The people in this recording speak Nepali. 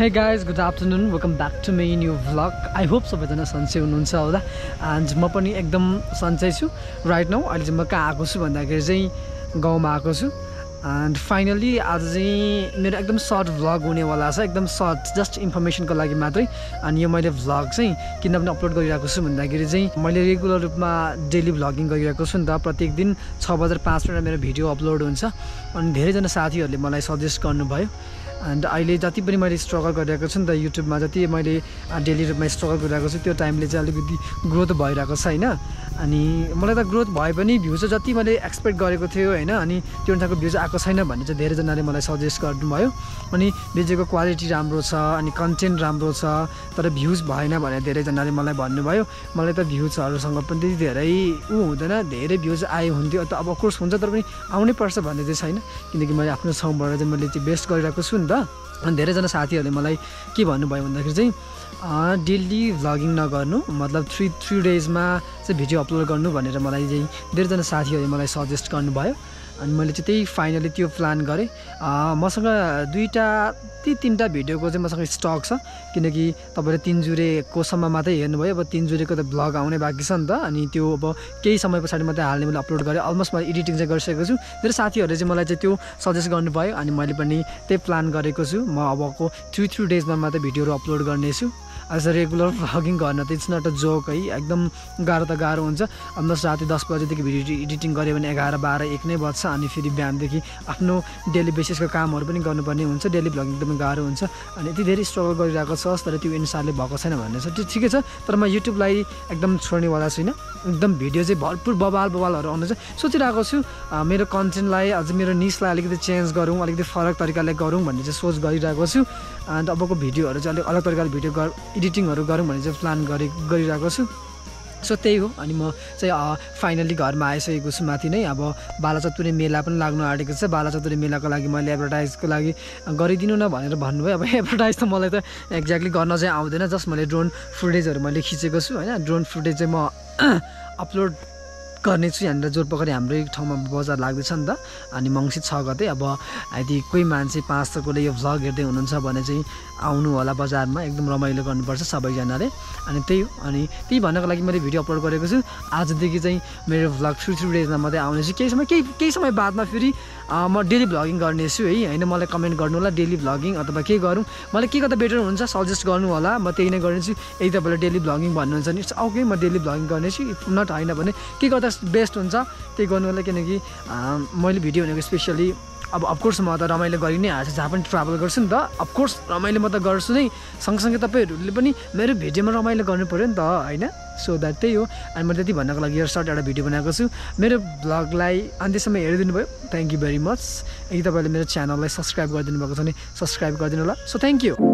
Hey guys, good afternoon. Welcome back to my new vlog. I hope सबैजना सन्चै हुनुहुन्छ होला and म पनि एकदम सन्चै छु right now. अहिले चाहिँ म कहाँ आएको छु भन्दाखेरि चाहिँ गाउँमा आएको छु and finally आज चाहिँ मेरो एकदम सर्ट भ्लग हुनेवाला छ, एकदम सर्ट जस्ट इन्फर्मेसनको लागि मात्रै। अनि यो मैले भ्लग चाहिँ किन पनि अपलोड गरिरहेको छु भन्दाखेरि चाहिँ मैले रेगुलर रूपमा डेली भ्लगिङ गरिरहेको छु नि त। प्रत्येक दिन 6:05 मेरो भिडियो अपलोड हुन्छ अनि धेरैजना साथीहरूले मलाई सजेस्ट गर्नुभयो and अहिले जति पनि मैले स्ट्रगल गरिरहेको छु नि त युट्युबमा, जति मैले डेली रूपमा स्ट्रगल गरिरहेको छु त्यो टाइमले चाहिँ अलिकति ग्रोथ भइरहेको छ हैन। अनि मलाई त ग्रोथ भए पनि भ्युज जति मैले एक्सपेक्ट गरेको थियो हैन, अनि त्यो अनुसारको भ्युज आएको छैन भन्ने चाहिँ धेरैजनाले मलाई सजेस्ट गर्नुभयो। अनि भिडियोको क्वालिटी राम्रो छ अनि कन्टेन्ट राम्रो छ तर भ्युज भएन भने धेरैजनाले मलाई भन्नुभयो। मलाई त भ्युजहरुसँग पनि धेरै हुँदैन, धेरै भ्युज आए हुन्थ्यो त अब कोर्स हुन्छ तर पनि आउनै पर्छ भन्ने चाहिँ छैन, किनकि मैले आफ्नो ठाउँबाट चाहिँ मैले चाहिँ बेस्ट गरिरहेको छु नि त। अनि धेरैजना साथीहरूले मलाई के भन्नुभयो भन्दाखेरि चाहिँ डेली भ्लगिङ नगर्नु, मतलब 3 डेजमा चाहिँ भिडियो अपलोड गर्नु भनेर मलाई चाहिँ धेरैजना साथीहरूले मलाई सजेस्ट गर्नुभयो। अनि मैले चाहिँ त्यही फाइनली त्यो प्लान गरेँ। मसँग 2-3टा भिडियोको चाहिँ मसँग स्टक छ, किनकि तपाईँले 3 जुरेको सम्म मात्रै हेर्नुभयो, अब 3 जुरेको त भ्लग आउने बाँकी छ नि त। अनि त्यो अब केही समय पछाडि मात्रै हाल्ने मैले अपलोड गरेँ, अलमोस्ट मैले एडिटिङ चाहिँ गरिसकेको छु। धेरै साथीहरूले चाहिँ मलाई चाहिँ त्यो सजेस्ट गर्नुभयो अनि मैले पनि त्यही प्लान गरेको छु। म अबको 2-3 डेजमा मात्रै भिडियोहरू अपलोड गर्नेछु। एज अ रेगुलर भ्लगिङ गर्न त इट्स नट अ जोक है, एकदम गाह्रो त गाह्रो हुन्छ। अलमोस्ट राति 10 बजेदेखि भिडियो एडिटिङ गऱ्यो भने 11, 12, 1 नै बज्छ। अनि फेरि बिहानदेखि आफ्नो डेली बेसिसको कामहरू पनि गर्नुपर्ने हुन्छ, डेली भ्लगिङ एकदमै गाह्रो हुन्छ। अनि यति धेरै स्ट्रगल गरिरहेको छ तर त्यो अनुसारले भएको छैन भन्ने छ, त्यो ठिकै छ। तर म युट्युबलाई एकदम छोड्नेवाला छुइनँ, एकदम भिडियो चाहिँ भरपुर बवालहरू आउँदैछ। सोचिरहेको छु मेरो कन्टेन्टलाई अझ मेरो निसलाई अलिकति चेन्ज गरौँ, अलिकति फरक तरिकाले गरौँ भन्ने चाहिँ सोच गरिरहेको छु। अन्त अबको भिडियोहरू चाहिँ अलिक अलग तरिकाले भिडियो एडिटिङहरू गरौँ भन्ने चाहिँ प्लान गरिरहेको छु। सो त्यही हो। अनि म चाहिँ फाइनली घरमा आइसकेको छु माथि नै। अब बालाचतुरे मेला पनि लाग्नु आँटेको छ। बालाचतुरे मेलाको लागि मैले एडभर्टाइजको लागि गरिदिनु न भनेर भन्नुभयो। अब एडभर्टाइज त मलाई त एक्ज्याक्टली गर्न चाहिँ आउँदैन, जस्ट मैले ड्रोन फुटेजहरू मैले खिचेको छु हैन। ड्रोन फुटेज चाहिँ म अपलोड गर्नेछु। यहाँनिर जोरपोखरी हाम्रै ठाउँमा बजार लाग्दैछ नि त। अनि मङ्सिर 6 गते अब यदि कोही मान्छे 5 तकले यो भ्लग हेर्दै हुनुहुन्छ भने चाहिँ आउनु होला बजारमा, एकदम रमाइलो गर्नुपर्छ सबैजनाले। अनि त्यही हो। अनि त्यही भन्नको लागि मैले भिडियो अपलोड गरेको छु। आजदेखि चाहिँ मेरो भ्लग 3 डेजमा मात्रै आउनेछु। केही समय बादमा फेरि म डेली भ्लगिङ गर्नेछु है हैन। मलाई कमेन्ट गर्नु होला डेली भ्लगिङ अथवा के गरौँ, मलाई के गर्दा बेटर हुन्छ सजेस्ट गर्नु होला, म त्यही नै गर्नेछु। यदि तपाईँले डेली भ्लगिङ भन्नुहुन्छ भने इट्स ओके, म डेली भ्लगिङ गर्नेछु। इफ नट होइन भने के गर्दा बेस्ट हुन्छ त्यही गर्नु होला, किनकि मैले भिडियो भनेको स्पेसली अब अफकोर्स म त रमाइलो गरि नै हाल्छु, जहाँ पनि ट्राभल गर्छु नि त। अफकोर्स रमाइलो म त गर्छु नै, सँगसँगै तपाईँहरूले पनि मेरो भिडियोमा रमाइलो गर्नु पऱ्यो नि त होइन। सो द्याट त्यही हो। अनि मैले त्यति भन्नको लागि यो सर्ट एउटा भिडियो बनाएको छु। मेरो भ्लगलाई अन्त्यसम्म हेरिदिनु भयो, थ्याङ्क यू भेरी मच। यदि तपाईँले मेरो च्यानललाई सब्सक्राइब गरिदिनु भएको छ भने सब्सक्राइब गरिदिनु होला। So thank you.